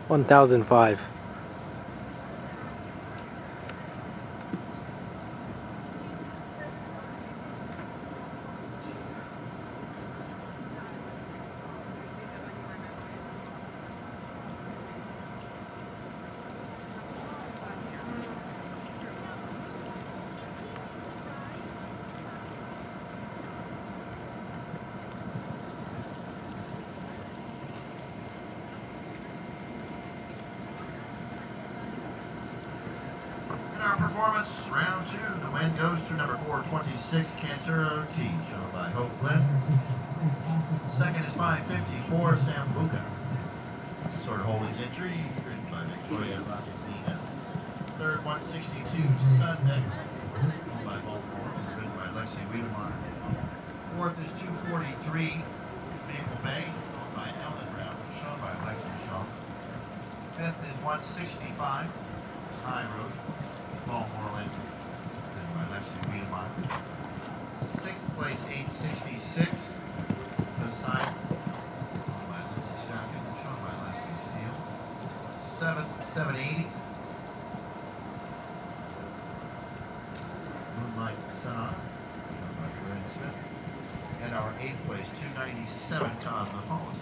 1005. Our performance, round 2, the win goes to number 426, Canturo T, shown by Hope Glenn. Second is 554, Sambuca. Sword Holy Gentry, ridden by Victoria Latina. Third, 162, Sunday, owned by Baltimore, ridden by Lexi Wiedemeyer. Fourth is 243, Maple Bay, owned by Ellen Brown, shown by Lexi Shaw. Fifth is 165, High Road, Baltimore Lake, ridden by Lexi Wiedemeyer. Sixth place, 866, the side, owned by Lindsay Stocking, shown by Leslie Steele. Seventh, 780, Moonlight Sonata, shown by Corinne Smith. And our eighth place, 297, Cosmopolitan.